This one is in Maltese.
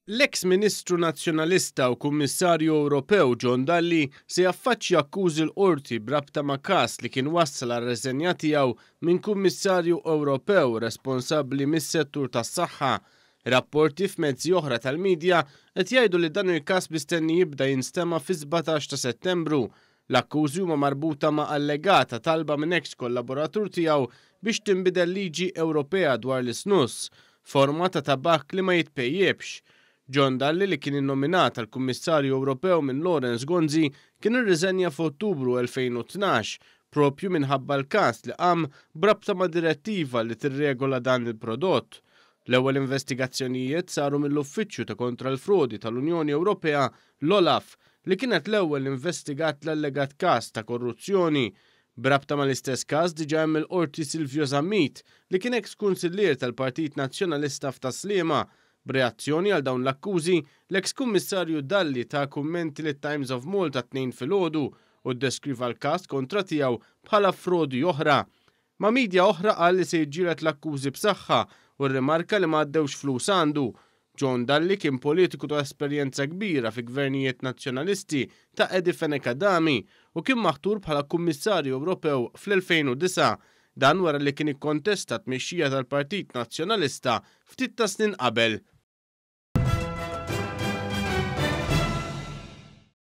L-eks Ministru Nazzjonalista u Kummissarju Ewropew John Dalli se jaffaċċja akkużi l-qorti brabta ma' każ li kien wassal għar-reżenja tiegħu minn Kummissarju Ewropew responsabbli mis-settur tas-saħħa. Rapporti f'mezzi oħra tal-medja qed jgħidu li dan il-każ mistenni jibda jinstema' fi 17 ta' Settembru. L-akkużi huma marbuta ma' allegata talba minn eks kollaboratur tiegħu biex tinbidel liġi Ewropea dwar l-isnuss, forma ta' tabak li ma jitpejjebx. John Dalli li kien innominat għal Kummissarju Ewropew minn Lorenz Gonzi kien irriżenja f'Ottubru 2012 propju minħabba l-każ li qam brabta ma' direttiva li tirregola dan il-prodott. L-ewwel investigazzjonijiet saru mill-Uffiċċju ta' kontra l-Frodi tal-Unjoni Ewropea l-Olaf li kienet l-ewwel investigat l-allegat każ ta' korruzzjoni. Brabta mal-istess każ diġà hemm il-qorti Silvio Zammit li kien eks kunsillier tal-Partit Nazzjonalista f'Taslima. B'reazzjoni għal dawn l-akkużi, l-eks kummissarju Dalli ta' kummenti li Times of Malta 2 filgħodu u ddeskriva l-każ kontra tiegħu bħala frodi oħra. Ma' midja oħra qal li se jġielet l-akkużi b'saħħa u rrimarka li m'għaddewx flus għandu. John Dalli kien politiku ta' esperjenza kbira fi gvernijiet nazzjonalisti ta' Edi Fenekadami u kien maħtur bħala Kummissarju Ewropew fl-2009. Dan wara li kien ikkontesta tmexxija tal-Partit Nazzjonalista ftit ta' snin qabel.